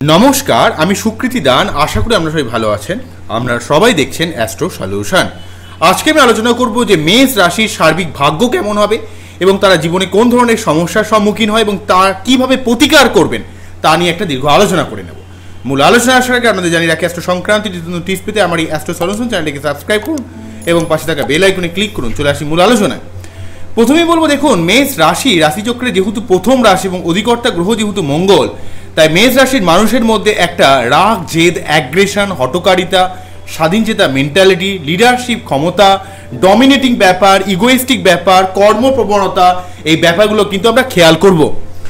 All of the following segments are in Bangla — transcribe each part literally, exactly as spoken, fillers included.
নমস্কার, আমি সুকৃতি দান। আশা করি আপনারা সবাই ভালো আছেন। আপনারা সবাই দেখছেন অ্যাস্ট্রো সলিউশন। আজকে আমি আলোচনা করব যে মেষ রাশির সার্বিক ভাগ্য কেমন হবে এবং তারা জীবনে কোন ধরনের সমস্যার সম্মুখীন হয় এবং তা কিভাবে প্রতিকার করবেন তা নিয়ে একটা দীর্ঘ আলোচনা করে নেব। মূল আলোচনা আসার আগে আপনাদের জানিয়ে রাখি, অ্যাস্ট্রো সংক্রান্ত টিপস পেতে আমার এই অ্যাস্ট্রো সলিউশন চ্যানেলটিকে সাবস্ক্রাইব করুন এবং পাশে থাকা বেল আইকনে ক্লিক করুন। চলে আসি মূল আলোচনায়। প্রথমেই বলবো, দেখুন, মেষ রাশি রাশিচক্রে যেহেতু প্রথম রাশি এবং অধিকর্তা গ্রহ যেহেতু মঙ্গল, তাই মেষ রাশির মানুষের মধ্যে একটা রাগ, জেদ, অ্যাগ্রেশন, হটকারিতা, স্বাধীনচেতা মেন্টালিটি, লিডারশিপ ক্ষমতা, ডমিনেটিং ব্যাপার, ইগোইস্টিক ব্যাপার, কর্মপ্রবণতা, এই ব্যাপারগুলো কিন্তু আমরা খেয়াল করব।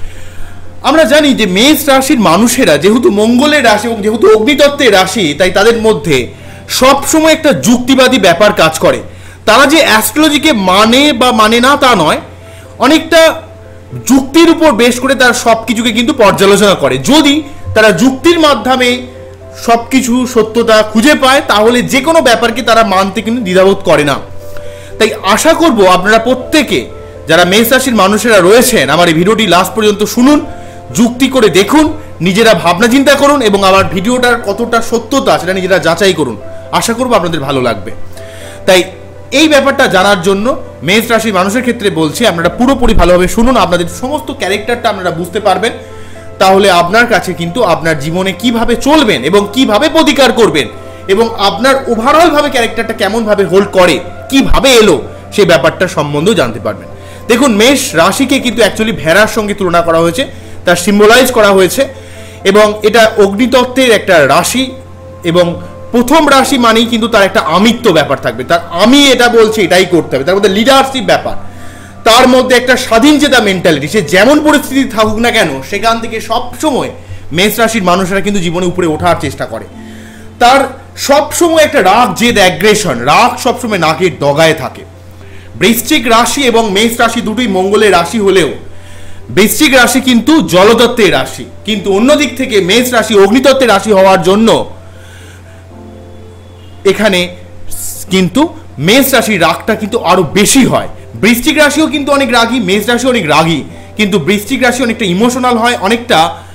আমরা জানি যে মেষ রাশির মানুষেরা যেহেতু মঙ্গলের রাশি এবং যেহেতু অগ্নিতত্ত্বের রাশি, তাই তাদের মধ্যে সবসময় একটা যুক্তিবাদী ব্যাপার কাজ করে। তারা যে অ্যাস্ট্রোলজিকে মানে বা মানে না তা নয়, অনেকটা যুক্তির উপর বেশ করে তারা সব কিছুকে কিন্তু পর্যালোচনা করে। যদি তারা যুক্তির মাধ্যমে সব কিছু সত্যতা খুঁজে পায়, তাহলে যে কোনো ব্যাপারকে তারা মানতে কিন্তু দ্বিধাবোধ করে না। তাই আশা করব আপনারা প্রত্যেকে যারা মেষ রাশির মানুষেরা রয়েছেন, আমার এই ভিডিওটি লাস্ট পর্যন্ত শুনুন, যুক্তি করে দেখুন, নিজেরা ভাবনা চিন্তা করুন এবং আমার ভিডিওটার কতটা সত্যতা সেটা নিজেরা যাচাই করুন। আশা করব আপনাদের ভালো লাগবে। তাই এই ব্যাপারটা জানার জন্য মেষ রাশির মানুষের ক্ষেত্রে বলছি, আপনারা পুরোপুরি ভালোভাবে শুনুন, আপনাদের সমস্ত ক্যারেক্টারটা আপনারা বুঝতে পারবেন। তাহলে আপনার কাছে কিন্তু আপনার জীবনে কিভাবে চলবেন এবং কিভাবে প্রতিকার করবেন এবং আপনার ওভারঅল ভাবে ক্যারেক্টারটা কেমন ভাবে হোল্ড করে, কিভাবে এলো, সেই ব্যাপারটা সম্বন্ধেও জানতে পারবেন। দেখুন, মেষ রাশিকে কিন্তু অ্যাকচুয়ালি ভেড়ার সঙ্গে তুলনা করা হয়েছে, তার সিম্বলাইজ করা হয়েছে এবং এটা অগ্নিতত্ত্বের একটা রাশি এবং প্রথম রাশি মানেই কিন্তু তার একটা আমিত্ব ব্যাপার থাকবে। তার আমি এটা বলছি এটাই করতে হবে, তার মধ্যে লিডারশিপ ব্যাপার, তার মধ্যে একটা স্বাধীনচেতা মেন্টালিটি। সে যেমন পরিস্থিতি থাকুক না কেন, সেখান থেকে সবসময় মেষ রাশির মানুষেরা কিন্তু জীবনে উপরে ওঠার চেষ্টা করে। তার সবসময় একটা রাগ, জেদ, অ্যাগ্রেশন, রাগ সবসময় নাকের ডগায় থাকে। বৃশ্চিক রাশি এবং মেষ রাশি দুটোই মঙ্গলের রাশি হলেও বৃশ্চিক রাশি কিন্তু জলতত্ত্বের রাশি, কিন্তু অন্যদিক থেকে মেষ রাশি অগ্নিতত্ত্বের রাশি হওয়ার জন্য এখানে কিন্তু মেষ রাশির রাগটা কিন্তু আরো বেশি হয়। বৃশ্চিক রাশিও কিন্তু অনেক রাগী, মেষ রাশি অনেক রাগী, কিন্তু বৃশ্চিক রাশি অনেকটা ইমোশনাল হয়, অনেকটা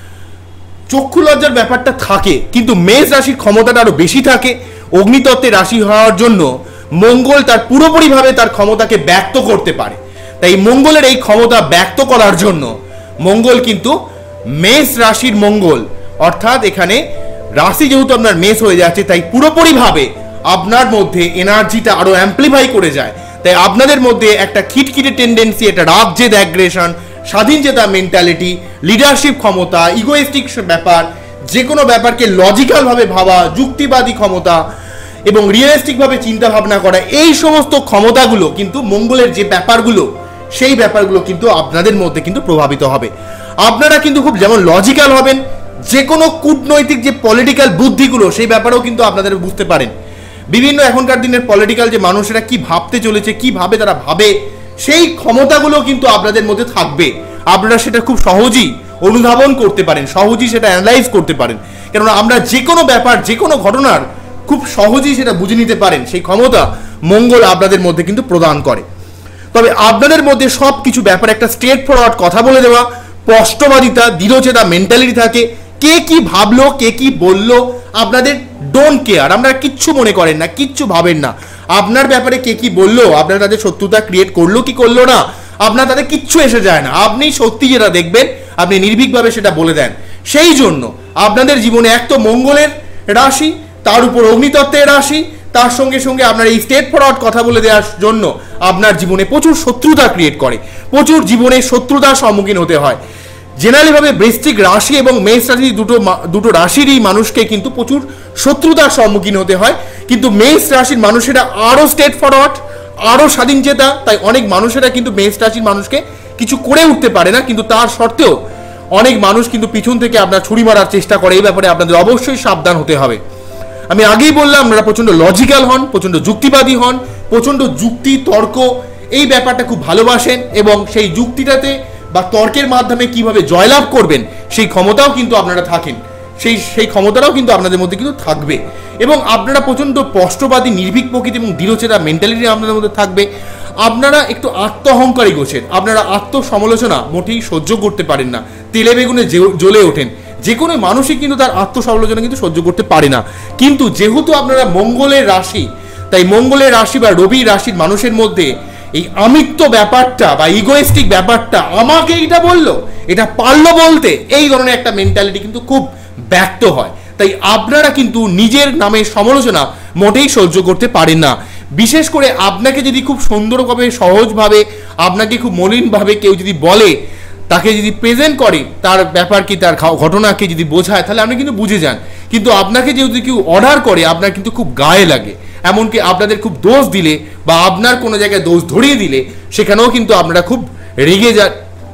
চক্ষু লজ্জার ব্যাপারটা থাকে, কিন্তু মেষ রাশির ক্ষমতাটা আরো বেশি থাকে। অগ্নিতত্ত্বের রাশি হওয়ার জন্য মঙ্গল তার পুরোপুরিভাবে তার ক্ষমতাকে ব্যক্ত করতে পারে। তাই মঙ্গলের এই ক্ষমতা ব্যক্ত করার জন্য মঙ্গল কিন্তু মেষ রাশির মঙ্গল, অর্থাৎ এখানে রাশি যেহেতু আপনার মেষ হয়ে যাচ্ছে, তাই পুরোপুরিভাবে আপনার মধ্যে এনার্জিটা আরো অ্যাম্প্লিফাই করে যায়। তাই আপনাদের মধ্যে একটা খিটখিটে টেন্ডেন্সি, একটা রাগ, জেদ, অ্যাগ্রেশন, স্বাধীনচেতা মেন্টালিটি, লিডারশিপ ক্ষমতা, ইগোইস্টিক ব্যাপার, যে কোনো ব্যাপারকে লজিক্যালভাবে ভাবা, যুক্তিবাদী ক্ষমতা এবং রিয়েলিস্টিকভাবে চিন্তা ভাবনা করা, এই সমস্ত ক্ষমতাগুলো কিন্তু মঙ্গলের যে ব্যাপারগুলো, সেই ব্যাপারগুলো কিন্তু আপনাদের মধ্যে কিন্তু প্রভাবিত হবে। আপনারা কিন্তু খুব যেমন লজিক্যাল হবেন, যে কোনো কূটনৈতিক যে পলিটিক্যাল বুদ্ধিগুলো, সেই ব্যাপারেও কিন্তু আপনাদের বুঝতে পারেন। বিভিন্ন এখনকার দিনের পলিটিক্যাল যে মানুষেরা কি ভাবতে চলেছে, কিভাবে তারা ভাবে, সেই ক্ষমতাগুলো কিন্তু আপনাদের মধ্যে থাকবে। আপনারা সেটা খুব সহজেই অনুধাবন করতে পারেন, সহজেই সেটা অ্যানালাইজ করতে পারেন, কেননা আমরা যে কোনো ব্যাপার, যে কোনো ঘটনার খুব সহজেই সেটা বুঝে নিতে পারেন, সেই ক্ষমতা মঙ্গল আপনাদের মধ্যে কিন্তু প্রদান করে। তবে আপনাদের মধ্যে সব কিছু ব্যাপারে একটা স্ট্রেট ফরওয়ার্ড কথা বলে দেওয়া, স্পষ্টবাদিতা, দৃঢ়চেতা মেন্টালিটি থাকে। কে কি ভাবলো, কে কি বললো, আপনাদের ডোন্ট কেয়ার, আপনারা কিচ্ছু মনে করেন না, কিচ্ছু ভাবেন না। আপনার ব্যাপারে কে কি বললো, আপনার তাদের শত্রুতা ক্রিয়েট করলো কি করলো না, আপনার তাদের কিচ্ছু এসে যায় না। আপনি সত্যি যেটা দেখবেন, আপনি নির্ভীকভাবে সেটা বলে দেন। সেই জন্য আপনাদের জীবনে এক তো মঙ্গলের রাশি, তার উপর অগ্নিতত্ত্বের রাশি, তার সঙ্গে সঙ্গে আপনার এই স্টেট ফরওয়ার্ড কথা বলে দেওয়ার জন্য আপনার জীবনে প্রচুর শত্রুতা ক্রিয়েট করে, প্রচুর জীবনে শত্রুতার সম্মুখীন হতে হয়। জেনারেলিভাবে বৃশ্চিক রাশি এবং মেষ রাশি দুটো দুটো রাশিরই মানুষকে কিন্তু প্রচুর শত্রুতার সম্মুখীন হতে হয়, কিন্তু মেষ রাশির মানুষেরা আরও স্টেট ফরওয়ার্ড, আরও স্বাধীনচেতা। তাই অনেক মানুষেরা কিন্তু মেষ রাশির মানুষকে কিছু করে উঠতে পারে না, কিন্তু তার সত্ত্বেও অনেক মানুষ কিন্তু পিছন থেকে আপনার ছুরি মারার চেষ্টা করে। এই ব্যাপারে আপনাদের অবশ্যই সাবধান হতে হবে। আমি আগেই বললাম, আপনারা প্রচণ্ড লজিক্যাল হন, প্রচণ্ড যুক্তিবাদী হন, প্রচণ্ড যুক্তি তর্ক এই ব্যাপারটা খুব ভালোবাসেন এবং সেই যুক্তিটাতে বা তর্কের মাধ্যমে কিভাবে জয়লাভ করবেন সেই ক্ষমতাও কিন্তু আপনারা থাকেন, সেই সেই ক্ষমতাটাও কিন্তু আপনাদের মধ্যে কিন্তু থাকবে এবং আপনারা প্রচণ্ড স্পষ্টবাদী, নির্ভীক প্রকৃতি এবং দৃঢ়চেতা মেন্টালিটি আপনাদের মধ্যে থাকবে। আপনারা একটু আত্ম অহংকারী গোছেন, আপনারা আত্মসমালোচনা মোটেই সহ্য করতে পারেন না, তেলে বেগুনে জ্বলে ওঠেন। যে কোনো মানুষই কিন্তু তার আত্মসমালোচনা কিন্তু সহ্য করতে পারে না। কিন্তু যেহেতু আপনারা মঙ্গলের রাশি, তাই মঙ্গলের রাশি বা রবি রাশির মানুষের মধ্যে এই আমিত্ব ব্যাপারটা বা ইগোয়েস্টিক ব্যাপারটা, আমাকে এটা বললো, এটা পারলো বলতে, এই ধরনের একটা মেন্টালিটি কিন্তু খুব ব্যক্ত হয়। তাই আপনারা কিন্তু নিজের নামে সমালোচনা মোটেই সহ্য করতে পারেন না। বিশেষ করে আপনাকে যদি খুব সুন্দরভাবে, সহজভাবে, আপনাকে খুব মলিনভাবে কেউ যদি বলে, তাকে যদি প্রেজেন্ট করে, তার ব্যাপার কি, তার ঘটনাকে যদি বোঝায়, তাহলে আপনি কিন্তু বুঝে যান। কিন্তু আপনাকে যেহেতু কেউ অর্ডার করে, আপনার কিন্তু খুব গায়ে লাগে। এমনকি আপনাদের খুব দোষ দিলে বা আপনার কোনো জায়গায় দোষ ধরিয়ে দিলে, সেখানেও কিন্তু আপনারা খুব রেগে যান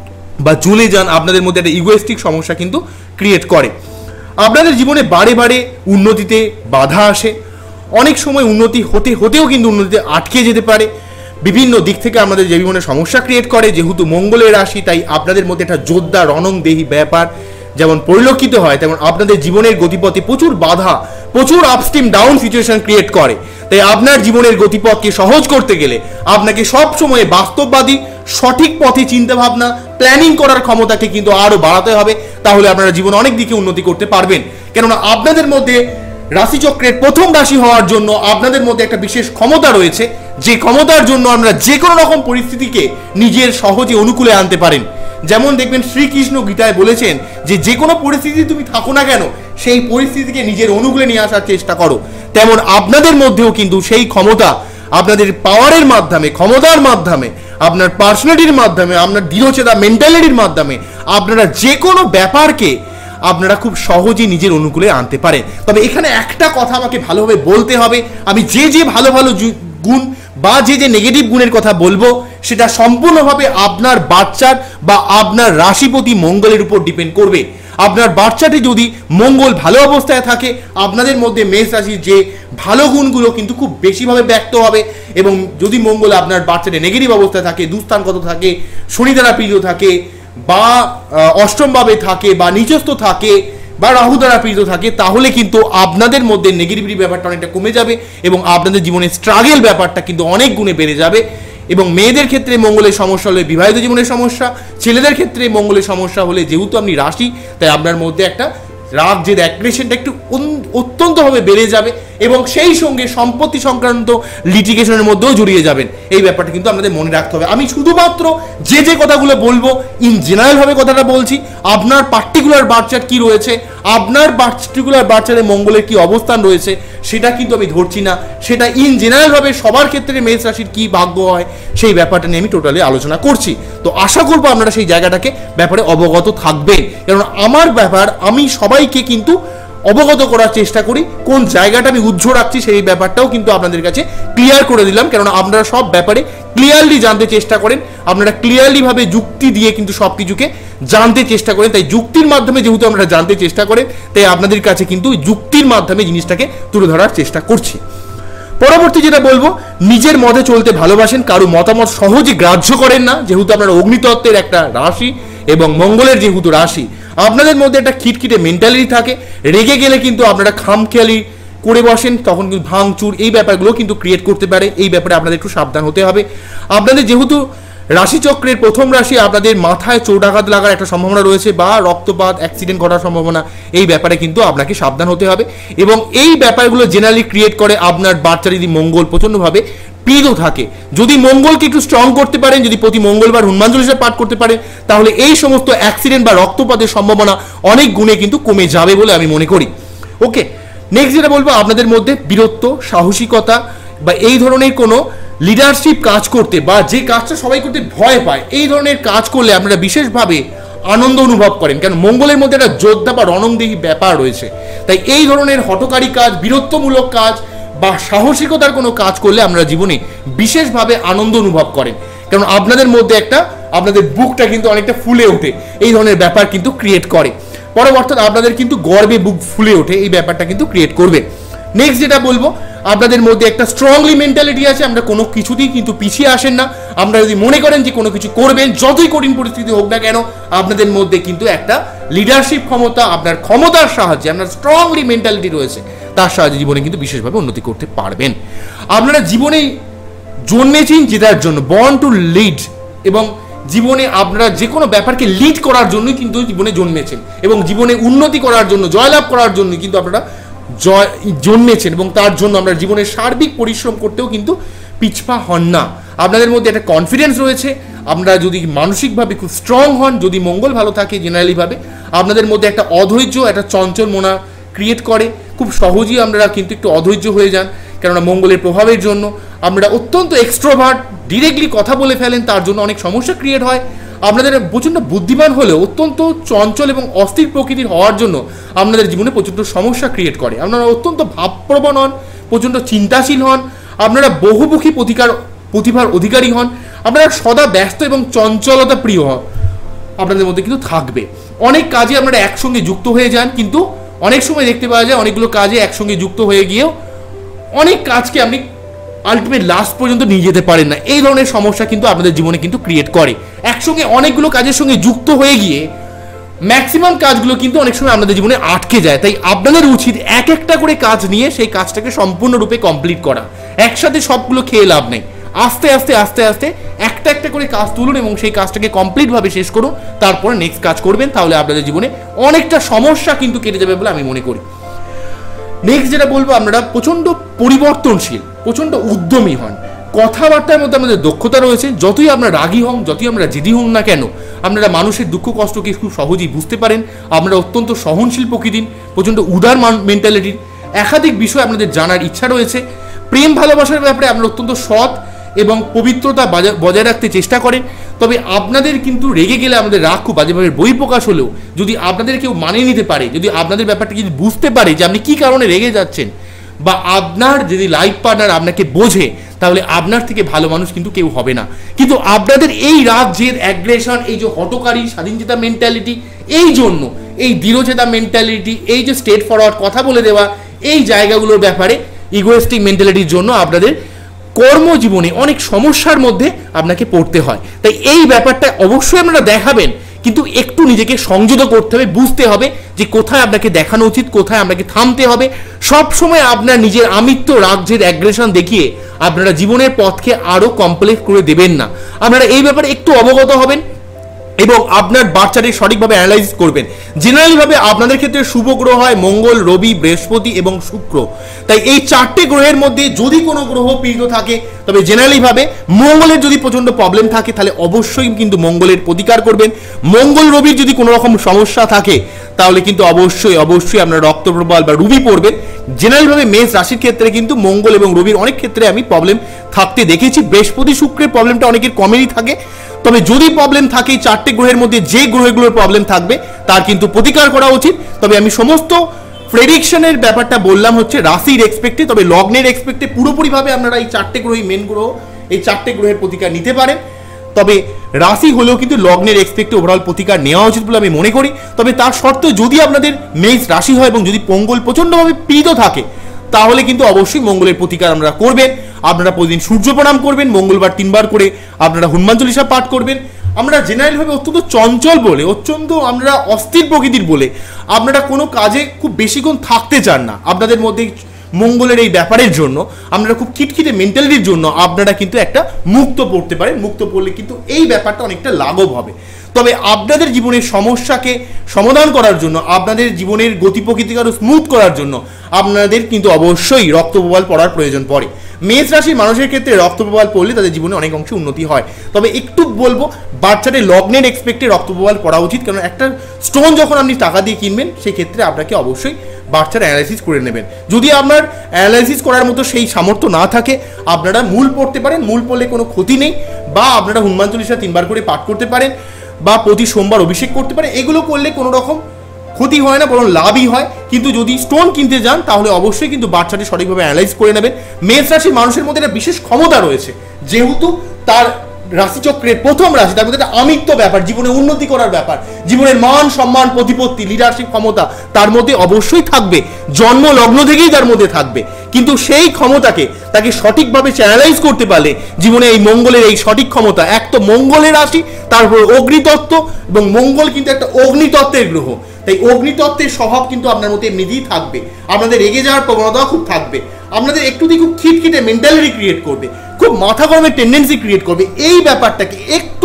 বা জ্বলে যান। আপনাদের মধ্যে একটা ইগোয়েস্টিক সমস্যা কিন্তু ক্রিয়েট করে। আপনাদের জীবনে বারে বারে উন্নতিতে বাধা আসে। অনেক সময় উন্নতি হতে হতেও কিন্তু উন্নতিতে আটকে যেতে পারে। বিভিন্ন দিক থেকে আমাদের জীবনে সমস্যা ক্রিয়েট করে। যেহেতু মঙ্গলের রাশি, তাই আপনাদের মধ্যে একটা যোদ্ধা রণংদেহী ব্যাপার যেমন পরিলক্ষিত হয়, তেমন আপনাদের জীবনের গতিপথে প্রচুর বাধা, প্রচুর আপস্ট্রিম ডাউন সিচুয়েশন ক্রিয়েট করে। তাই আপনার জীবনের গতিপথকে সহজ করতে গেলে আপনাকে সব সময় বাস্তববাদী, সঠিক পথে চিন্তা ভাবনা, প্ল্যানিং করার ক্ষমতাকে কিন্তু আরো বাড়াতে হবে। তাহলে আপনারা জীবনে অনেক দিকে উন্নতি করতে পারবেন। কেননা আপনাদের মধ্যে রাশিচক্রের প্রথম রাশি হওয়ার জন্য আপনাদের মধ্যে একটা বিশেষ ক্ষমতা রয়েছে, যে ক্ষমতার জন্য আমরা যে কোনো রকম পরিস্থিতিকে নিজের সহজে অনুকূলে আনতে পারেন। যেমন দেখবেন শ্রীকৃষ্ণ গীতায় বলেছেন যে যে কোনো পরিস্থিতি তুমি থাকো না কেন, সেই পরিস্থিতিকে নিজের অনুকূলে নিয়ে আসার চেষ্টা করো। তেমন আপনাদের মধ্যেও কিন্তু সেই ক্ষমতা, আপনাদের পাওয়ারের মাধ্যমে, ক্ষমতার মাধ্যমে, আপনার পার্সোনালিটির মাধ্যমে, আপনার দৃঢ়চেতা মেন্টালিটির মাধ্যমে আপনারা যে কোনো ব্যাপারকে আপনারা খুব সহজেই নিজের অনুকূলে আনতে পারে। তবে এখানে একটা কথা আমাকে ভালোভাবে বলতে হবে, আমি যে যে ভালো ভালো গুণ বা যে যে নেগেটিভ গুণের কথা বলবো, সেটা সম্পূর্ণভাবে আপনার বাচ্চার বা আপনার রাশিপতি মঙ্গলের উপর ডিপেন্ড করবে। আপনার বাচ্চাটি যদি মঙ্গল ভালো অবস্থায় থাকে, আপনাদের মধ্যে মেষ রাশির যে ভালো গুণগুলো কিন্তু খুব বেশিভাবে ব্যক্ত হবে। এবং যদি মঙ্গল আপনার বাচ্চাটি নেগেটিভ অবস্থায় থাকে, দুস্থানগত থাকে, শনি দ্বারা পীড়িত থাকে, বা অষ্টমভাবে থাকে, বা নিচস্থ থাকে, বা রাহু দ্বারা পীড়িত থাকে, তাহলে কিন্তু আপনাদের মধ্যে নেগেটিভিটি ব্যাপারটা অনেকটা কমে যাবে এবং আপনাদের জীবনে স্ট্রাগল ব্যাপারটা কিন্তু অনেক গুণে বেড়ে যাবে। এবং মেয়েদের ক্ষেত্রে মঙ্গলের সমস্যা হলে বিবাহিত জীবনের সমস্যা, ছেলেদের ক্ষেত্রে মঙ্গলের সমস্যা হলে যেহেতু আপনি রাশি, তাই আপনার মধ্যে একটা রাগ, যে অ্যাগ্রেশনটা একটু অত্যন্তভাবে বেড়ে যাবে এবং সেই সঙ্গে সম্পত্তি সংক্রান্ত লিটিগেশনের মধ্যেও জড়িয়ে যাবেন। এই ব্যাপারটা কিন্তু আপনাদের মনে রাখতে হবে। আমি শুধুমাত্র যে যে কথাগুলো বলবো ইন জেনারেলভাবে কথাটা বলছি। আপনার পার্টিকুলার বাচ্চার কি রয়েছে, আপনার পার্টিকুলার বাচ্চাদের মঙ্গলের কি অবস্থান রয়েছে, সেটা কিন্তু আমি ধরছি না। সেটা ইন জেনারেলভাবে সবার ক্ষেত্রে মেষ রাশির কি ভাগ্য হয়, সেই ব্যাপারটা নিয়ে আমি টোটালি আলোচনা করছি। তো আশা করবো আপনারা সেই জায়গাটাকে ব্যাপারে অবগত থাকবেন। কারণ আমার ব্যাপার, আমি সবাইকে কিন্তু অবগত করার চেষ্টা করি। কোন জায়গাটা আমি উজ্জ্ব রাখছি সেই ব্যাপারটাও কিন্তু আপনাদের কাছে ক্লিয়ার করে দিলাম। কেননা আপনারা সব ব্যাপারে ক্লিয়ারলি জানতে চেষ্টা করেন, আপনারা ক্লিয়ারলি ভাবে যুক্তি দিয়ে কিন্তু সব কিছুকে জানতে চেষ্টা করেন। তাই যুক্তির মাধ্যমে যেহেতু আমরা জানতে চেষ্টা করেন, তাই আপনাদের কাছে কিন্তু যুক্তির মাধ্যমে জিনিসটাকে তুলে ধরার চেষ্টা করছি। পরবর্তী যেটা বলবো, নিজের মতে চলতে ভালোবাসেন, কারো মতামত সহজে গ্রাহ্য করেন না। যেহেতু আপনারা অগ্নিতত্ত্বের একটা রাশি এবং মঙ্গলের যেহেতু রাশি, আপনাদের মধ্যে একটা খিটখিটে মেন্টালিটি থাকে। রেগে গেলে কিন্তু আপনারা খামখেয়ালি করে বসেন, তখন কিন্তু ভাঙচুর এই ব্যাপারগুলো কিন্তু ক্রিয়েট করতে পারে। এই ব্যাপারে আপনাদের একটু সাবধান হতে হবে। আপনাদের যেহেতু রাশিচক্রের প্রথম রাশি, আপনাদের মাথায় চোটাঘাত লাগার একটা সম্ভাবনা রয়েছে বা রক্তপাত, অ্যাক্সিডেন্ট ঘটার সম্ভাবনা, এই ব্যাপারে কিন্তু আপনাকে সাবধান হতে হবে। এবং এই ব্যাপারগুলো জেনারেলি ক্রিয়েট করে আপনার বাচ্চা যদি মঙ্গল প্রচণ্ডভাবে পীড়িত থাকে। যদি মঙ্গলকে একটু স্ট্রং করতে পারেন, যদি প্রতি মঙ্গলবার হনুমান চল্লিশা পাঠ করতে পারেন, তাহলে এই সমস্ত অ্যাক্সিডেন্ট বা রক্তপাতের সম্ভাবনা অনেক গুণে কিন্তু কমে যাবে বলে আমি মনে করি। ওকে, নেক্সট যেটা বলবো, আপনাদের মধ্যে বীরত্ব, সাহসিকতা বা এই ধরনের কোনো লিডারশিপ কাজ করতে, বা যে কাজটা সবাই করতে ভয় পায়, এই ধরনের কাজ করলে আপনারা বিশেষভাবে আনন্দ অনুভব করেন। কারণ মঙ্গলের মধ্যে একটা যোদ্ধা বা রণংদেহী ব্যাপার রয়েছে। তাই এই ধরনের হঠকারী কাজ, বীরত্বমূলক কাজ বা সাহসিকতার কোনো কাজ করলে আপনারা জীবনে বিশেষভাবে আনন্দ অনুভব করেন। কারণ আপনাদের মধ্যে একটা, আপনাদের বুকটা কিন্তু অনেকটা ফুলে ওঠে, এই ধরনের ব্যাপার কিন্তু ক্রিয়েট করে। পরবর্তীতে আপনাদের কিন্তু গর্বে বুক ফুলে ওঠে, এই ব্যাপারটা কিন্তু ক্রিয়েট করবে। নেক্সট যেটা বলবো, আপনাদের মধ্যে একটা স্ট্রংলি মেন্টালিটি আছে। আমরা কোনো কিছুতেই কিন্তু পিছিয়ে আসেন না। আমরা যদি মনে করেন যে কোনো কিছু করবেন, যতই কঠিন পরিস্থিতি হোক না কেন, আপনাদের মধ্যে কিন্তু একটা লিডারশিপ ক্ষমতা, আপনার ক্ষমতার সাহায্যে, আপনার স্ট্রংলি মেন্টালিটি রয়েছে, তার সাহায্যে জীবনে কিন্তু বিশেষভাবে উন্নতি করতে পারবেন। আপনারা জীবনে জন্মেছেন জেতার জন্য, বর্ন টু লিড, এবং জীবনে আপনারা যে কোনো ব্যাপারকে লিড করার জন্যই কিন্তু জীবনে জন্মেছেন এবং জীবনে উন্নতি করার জন্য, জয়লাভ করার জন্য কিন্তু আপনারা জয় জন্মেছেন এবং তার জন্য আমরা জীবনের সার্বিক পরিশ্রম করতেও কিন্তু পিছপা হন না। আপনাদের মধ্যে একটা কনফিডেন্স রয়েছে। আপনারা যদি মানসিকভাবে খুব স্ট্রং হন, যদি মঙ্গল ভালো থাকে জেনারেলিভাবে, আপনাদের মধ্যে একটা অধৈর্য, একটা চঞ্চল মনা ক্রিয়েট করে। খুব সহজেই আপনারা কিন্তু একটু অধৈর্য হয়ে যান, কেননা মঙ্গলের প্রভাবের জন্য আপনারা অত্যন্ত এক্সট্রোভার্ট, ডিরেক্টলি কথা বলে ফেলেন, তার জন্য অনেক সমস্যা ক্রিয়েট হয়। আপনাদের প্রচণ্ড বুদ্ধিমান হলেও অত্যন্ত চঞ্চল এবং অস্থির প্রকৃতির হওয়ার জন্য আপনাদের জীবনে প্রচণ্ড সমস্যা ক্রিয়েট করে। আপনারা অত্যন্ত ভাবপ্রবণ হন, প্রচণ্ড চিন্তাশীল হন, আপনারা বহুমুখী প্রতিকার প্রতিভার অধিকারী হন, আপনারা সদা ব্যস্ত এবং চঞ্চলতা প্রিয় হন আপনাদের মধ্যে কিন্তু থাকবে। অনেক কাজে আপনারা একসঙ্গে যুক্ত হয়ে যান, কিন্তু অনেক সময় দেখতে পাওয়া যায় অনেকগুলো কাজে একসঙ্গে যুক্ত হয়ে গিয়েও অনেক কাজকে আপনি আলটিমেট লাস্ট পর্যন্ত নিয়ে যেতে পারেন না। এই ধরনের সমস্যা কিন্তু আপনাদের জীবনে কিন্তু ক্রিয়েট করে। একসঙ্গে অনেকগুলো কাজের সঙ্গে যুক্ত হয়ে গিয়ে ম্যাক্সিমাম কাজগুলো কিন্তু অনেক সময় আপনাদের জীবনে আটকে যায়। তাই আপনাদের উচিত এক একটা করে কাজ নিয়ে সেই কাজটাকে সম্পূর্ণরূপে কমপ্লিট করা। একসাথে সবগুলো খেয়ে লাভ নেই। আস্তে আস্তে আস্তে আস্তে একটা একটা করে কাজ তুলুন এবং সেই কাজটাকে কমপ্লিটভাবে শেষ করুন, তারপরে নেক্সট কাজ করবেন। তাহলে আপনাদের জীবনে অনেকটা সমস্যা কিন্তু কেটে যাবে বলে আমি মনে করি। নেক্সট যেটা বলবো, আপনারা প্রচণ্ড পরিবর্তনশীল, প্রচণ্ড উদ্যমী হন। কথাবার্তার মধ্যে আমাদের দক্ষতা রয়েছে। যতই আমরা রাগী হন, যতই আমরা জেদি হন না কেন, আপনারা মানুষের দুঃখ কষ্টকে খুব সহজেই বুঝতে পারেন। আপনারা অত্যন্ত সহনশীল প্রকৃতির, প্রচণ্ড উদার মেন্টালিটির। একাধিক বিষয় আপনাদের জানার ইচ্ছা রয়েছে। প্রেম ভালোবাসার ব্যাপারে আপনারা অত্যন্ত সৎ এবং পবিত্রতা বজায় রাখতে চেষ্টা করেন। তবে আপনাদের কিন্তু রেগে গেলে আমাদের রাগ খুব বাজেভাবে বহিঃপ্রকাশ হলেও যদি আপনাদের কেউ মানিয়ে নিতে পারে, যদি আপনাদের ব্যাপারটা যদি বুঝতে পারে যে আপনি কী কারণে রেগে যাচ্ছেন, বা আপনার যদি লাইফ পার্টনার আপনাকে বোঝে, তাহলে আপনার থেকে ভালো মানুষ কিন্তু কেউ হবে না। কিন্তু আপনাদের এই রাগ, জেদ, অ্যাগ্রেশন, এই যে হটকারী স্বাধীনচেতা মেন্টালিটি, এই জন্য এই দৃঢ়চেতা মেন্টালিটি, এই যে স্ট্রেট ফরওয়ার্ড কথা বলে দেওয়া, এই জায়গাগুলোর ব্যাপারে ইগোয়েস্টিক মেন্টালিটির জন্য আপনাদের কর্মজীবনে অনেক সমস্যার মধ্যে আপনাকে পড়তে হয়। তাই এই ব্যাপারটা অবশ্যই আপনারা দেখাবেন, কিন্তু একটু নিজেকে সংযত করতে হবে, বুঝতে হবে যে কোথায় আপনাকে দেখানো উচিত, কোথায় আপনাকে থামতে হবে। সব সময় আপনার নিজের আমিত্ব, রাগজের অ্যাগ্রেশন দেখিয়ে আপনারা জীবনের পথকে আরও কমপ্লেক্স করে দেবেন না। আপনারা এই ব্যাপারে একটু অবগত হবেন এবং আপনার বাচ্চাটি সঠিকভাবে অ্যানালাইজ করবেন। জেনারেলিভাবে আপনাদের ক্ষেত্রে শুভ গ্রহ হয় মঙ্গল, রবি, বৃহস্পতি এবং শুক্র। তাই এই চারটে গ্রহের মধ্যে যদি কোনো গ্রহ পীড়িত থাকে, তবে জেনারেলিভাবে মঙ্গলের যদি প্রচণ্ড প্রবলেম থাকে, তাহলে অবশ্যই কিন্তু মঙ্গলের প্রতিকার করবেন। মঙ্গল রবির যদি কোনো রকম সমস্যা থাকে, তাহলে কিন্তু অবশ্যই অবশ্যই আপনার রক্তপ্রবাল বা রুবি পড়বেন। জেনারেলভাবে মেষ রাশির ক্ষেত্রে কিন্তু মঙ্গল এবং রবির অনেক ক্ষেত্রে আমি প্রবলেম থাকতে দেখেছি। বৃহস্পতি, শুক্রের প্রবলেমটা অনেকের কমেরই থাকে। তবে যদি প্রবলেম থাকে, চারটে গ্রহের মধ্যে যে গ্রহগুলোর প্রবলেম থাকবে তার কিন্তু প্রতিকার করা উচিত। তবে আমি সমস্ত প্রেডিকশনের ব্যাপারটা বললাম হচ্ছে রাশির এক্সপেক্টে, তবে লগ্নের এক্সপেক্টে পুরোপুরিভাবে আপনারা এই চারটে গ্রহই মেন গ্রহ, এই চারটে গ্রহের প্রতিকার নিতে পারেন। তবে রাশি হলেও কিন্তু লগ্নের এক্সপেক্টে ওভারঅল প্রতিকার নেওয়া উচিত বলে আমি মনে করি। তবে তার শর্তে যদি আপনাদের মেষ রাশি হয় এবং যদি মঙ্গল প্রচণ্ডভাবে পীড়িত থাকে, তাহলে কিন্তু অবশ্যই মঙ্গলের প্রতিকার আপনারা করবেন। আপনারা প্রতিদিন সূর্য প্রণাম করবেন, মঙ্গলবার তিনবার করে আপনারা হনুমান চল্লিশা পাঠ করবেন। আমরা জেনারেলভাবে অত্যন্ত চঞ্চল বলে, অত্যন্ত আমরা অস্থির প্রকৃতির বলে আপনারা কোনো কাজে খুব বেশিক্ষণ থাকতে চান না। আপনাদের মধ্যে মঙ্গলের এই ব্যাপারের জন্য, আপনারা খুব খিটখিটে মেন্টালিটির জন্য আপনারা কিন্তু একটা মুক্ত পড়তে পারেন। মুক্ত পড়লে কিন্তু এই ব্যাপারটা অনেকটা লাঘব হবে। তবে আপনাদের জীবনের সমস্যাকে সমাধান করার জন্য, আপনাদের জীবনের গতি প্রকৃতিকে আরও স্মুথ করার জন্য আপনাদের কিন্তু অবশ্যই রক্তপ্রবাল পড়ার প্রয়োজন পড়ে। মেষ রাশির মানুষের ক্ষেত্রে রক্তপ্রবাল পড়লে তাদের জীবনে অনেক অংশে উন্নতি হয়। তবে একটু বলবো, বাচ্চাদের লগ্নের এক্সপেক্টে রক্তপ্রবাল পড়া উচিত, কারণ একটা স্টোন যখন আপনি টাকা দিয়ে কিনবেন, সেই ক্ষেত্রে আপনাকে অবশ্যই বাচ্চার অ্যানালাইসিস করে নেবেন। যদি আপনার অ্যানালাইসিস করার মতো সেই সামর্থ্য না থাকে, আপনারা মূল পড়তে পারেন। মূল পড়লে কোনো ক্ষতি নেই, বা আপনারা হনুমান চল্লিশা তিনবার করে পাঠ করতে পারেন, বা প্রতি সোমবার অভিষেক করতে পারেন। এগুলো করলে কোনো রকম ক্ষতি হয় না, বরং লাভই হয়। কিন্তু যদি স্টোন কিনতে যান, তাহলে অবশ্যই কিন্তু বাচ্চাটি সঠিকভাবে অ্যানালাইজ করে নেবেন। মেষ রাশির মানুষের মধ্যে একটা বিশেষ ক্ষমতা রয়েছে, যেহেতু তার রাশিচক্রের প্রথম রাশি, তার মধ্যে একটা আমিত্ব ব্যাপার, জীবনে উন্নতি করার ব্যাপার, জীবনের মান সম্মান, প্রতিপত্তি, লিডারশিপ ক্ষমতা তার মধ্যে অবশ্যই থাকবে। জন্ম লগ্ন থেকেই তার মধ্যে থাকবে। কিন্তু সেই ক্ষমতাকে তাকে সঠিকভাবে চ্যানেলাইজ করতে পারলে জীবনে এই মঙ্গলের এই সঠিক ক্ষমতা, এক তো মঙ্গলের রাশি, তারপর অগ্নিতত্ত্ব, এবং মঙ্গল কিন্তু একটা অগ্নিতত্ত্বের গ্রহ। তাই অগ্নিতত্ত্বের স্বভাব কিন্তু আপনার মধ্যে এমনিতেই থাকবে। আপনাদের রেগে যাওয়ার প্রবণতাও খুব থাকবে। আপনাদের একটু দিয়ে খুব খিটখিটে মেন্টালিটি ক্রিয়েট করবে, খুব মাথা গরমের টেন্ডেন্সি ক্রিয়েট করবে। এই ব্যাপারটাকে একটু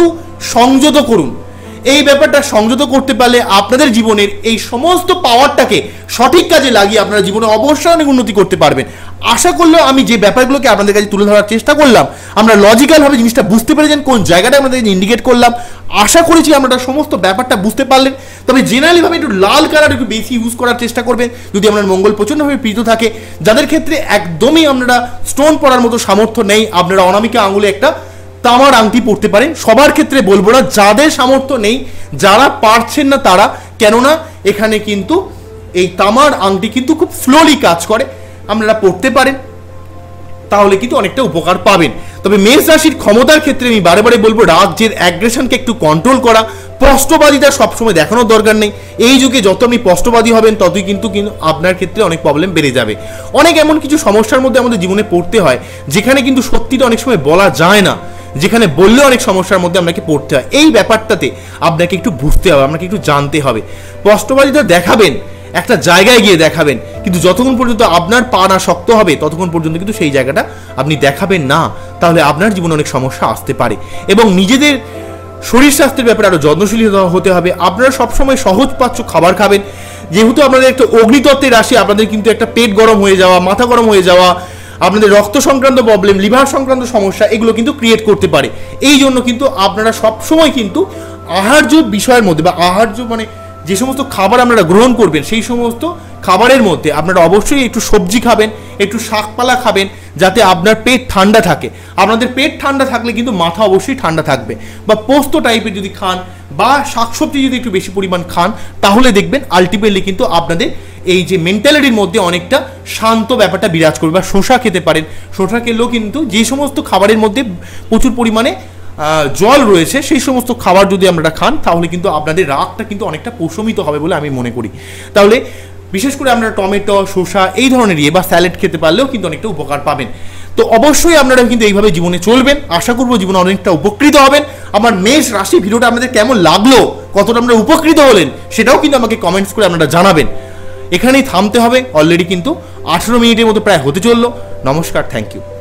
সংযত করুন। এই ব্যাপারটা সংযত করতে পারলে আপনাদের জীবনের এই সমস্ত পাওয়ারটাকে সঠিক কাজে লাগিয়ে আপনারা জীবনে অবশ্যই অনেক উন্নতি করতে পারবেন। আশা করলেও আমি যে ব্যাপারগুলোকে আপনাদের কাছে তুলে ধরার চেষ্টা করলাম, আমরা লজিক্যালভাবে জিনিসটা বুঝতে পেরেছেন, কোন জায়গাটা আমাদের ইন্ডিকেট করলাম। আশা করেছি আপনারা সমস্ত ব্যাপারটা বুঝতে পারলেন। তবে জেনারেলিভাবে একটু লাল কালার একটু বেশি ইউজ করার চেষ্টা করবেন যদি আপনার মঙ্গল প্রচণ্ডভাবে প্রীত থাকে। যাদের ক্ষেত্রে একদমই আপনারা স্টোন পরার মতো সামর্থ্য নেই, আপনারা অনামিকা আঙুলে একটা তামার আংটি পড়তে পারেন। সবার ক্ষেত্রে বলবো না, যাদের সামর্থ্য নেই, যারা পারছেন না তারা, কেননা এখানে কিন্তু এই তামার আংটি কিন্তু খুব স্লোলি কাজ করে, আপনারা পড়তে পারেন, তাহলে কিন্তু অনেকটা উপকার পাবেন। তবে মেষ রাশির ক্ষমতার ক্ষেত্রে আমি বারে বারে বলবো রাগ জেদ অ্যাগ্রেশনকে একটু কন্ট্রোল করা, স্পষ্টবাদিতা সবসময় দেখানোর দরকার নেই। এই যুগে যত আপনি স্পষ্টবাদী হবেন ততই কিন্তু কিন্তু আপনার ক্ষেত্রে অনেক প্রবলেম বেড়ে যাবে। অনেক এমন কিছু সমস্যার মধ্যে আমাদের জীবনে পড়তে হয় যেখানে কিন্তু সত্যিটা অনেক সময় বলা যায় না, যেখানে বললে অনেক সমস্যার মধ্যে আপনাকে পড়তে হয়। এই ব্যাপারটাতে আপনাকে একটু বুঝতে হবে, আপনাকে একটু জানতে হবে। স্পষ্টবাদিতা দেখাবেন, একটা জায়গায় গিয়ে দেখাবেন, কিন্তু যতক্ষণ পর্যন্ত আপনার পা না শক্ত হবে ততক্ষণ পর্যন্ত কিন্তু সেই জায়গাটা আপনি দেখাবেন না, তাহলে আপনার জীবনে অনেক সমস্যা আসতে পারে। এবং নিজেদের শরীর স্বাস্থ্যের ব্যাপারে আরও যত্নশীল হতে হবে। আপনারা সবসময় সহজ পাচ্য খাবার খাবেন, যেহেতু আপনাদের একটা অগ্নিতত্ত্বের রাশি, আপনাদের কিন্তু একটা পেট গরম হয়ে যাওয়া, মাথা গরম হয়ে যাওয়া, আপনাদের রক্ত সংক্রান্ত প্রবলেম, লিভার সংক্রান্ত সমস্যা, এগুলো কিন্তু ক্রিয়েট করতে পারে। এই জন্য কিন্তু আপনারা সবসময় কিন্তু আহার্য বিষয়ের মধ্যে বা আহার্য মানে যে সমস্ত খাবার আপনারা গ্রহণ করবেন সেই সমস্ত খাবারের মধ্যে আপনারা অবশ্যই একটু সবজি খাবেন, একটু শাকপালা খাবেন, যাতে আপনার পেট ঠান্ডা থাকে। আপনাদের পেট ঠান্ডা থাকলে কিন্তু মাথা অবশ্যই ঠান্ডা থাকবে। বা পোস্ত টাইপের যদি খান বা শাকসবজি যদি একটু বেশি পরিমাণ খান, তাহলে দেখবেন আলটিমেটলি কিন্তু আপনাদের এই যে মেন্টালিটির মধ্যে অনেকটা শান্ত ব্যাপারটা বিরাজ করবে। বা শসা খেতে পারেন, শসা খেলেও কিন্তু যে সমস্ত খাবারের মধ্যে প্রচুর পরিমাণে জল রয়েছে সেই সমস্ত খাবার যদি আপনারা খান, তাহলে কিন্তু আপনাদের রাগটা কিন্তু অনেকটা প্রশমিত হবে বলে আমি মনে করি। তাহলে বিশেষ করে আপনারা টমেটো, শসা এই ধরনের ইয়ে বা স্যালাড খেতে পারলেও কিন্তু অনেকটা উপকার পাবেন। তো অবশ্যই আপনারা কিন্তু এইভাবে জীবনে চলবেন। আশা করবো জীবনে অনেকটা উপকৃত হবেন। আমার মেষ রাশি ভিডিওটা আপনাদের কেমন লাগলো, কতটা আপনারা উপকৃত হলেন, সেটাও কিন্তু আমাকে কমেন্টস করে আপনারা জানাবেন। এখানেই থামতে হবে, অলরেডি কিন্তু আঠেরো মিনিটের মতো প্রায় হতে চললো। নমস্কার, থ্যাংক ইউ।